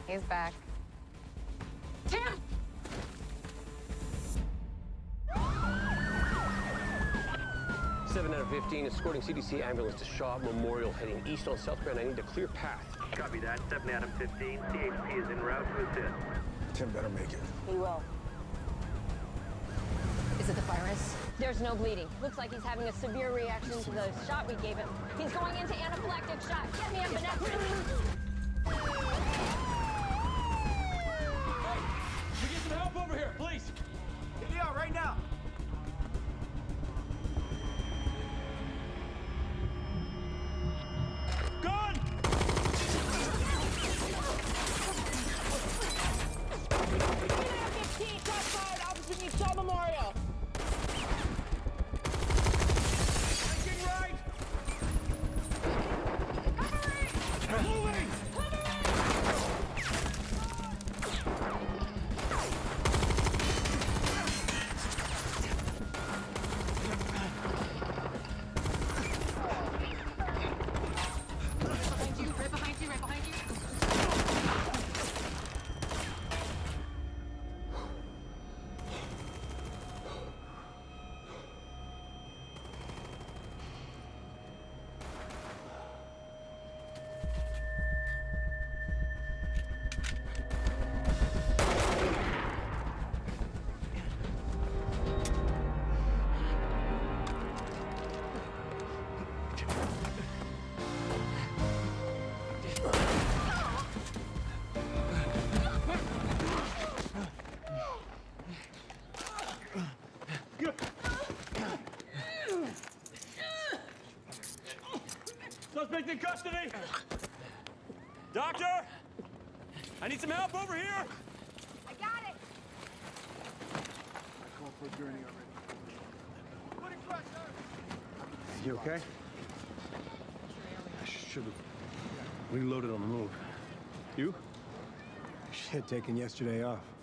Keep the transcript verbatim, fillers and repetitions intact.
He's back. Tim! seven out of fifteen, escorting C D C ambulance to Shaw Memorial, heading east on southbound. I need a clear path. Copy that. seven out of fifteen. C H P is en route to assist. Tim better make it. He will. Is it the virus? There's no bleeding. Looks like he's having a severe reaction to the shot we gave him. He's going into anaphylactic shock. Get me epinephrine. Hey, we get some help over here, please. Get me out right now. Gun! fifteen, top fired, opposite me, Shaw Memorial. Flanking right. Covering! Moving! Right behind you, right behind you. Suspect in custody! Doctor! I need some help over here! I got it. I called for a gurney already. Putting pressure. You okay? I should have reloaded on the move. You? Shit, taking yesterday off.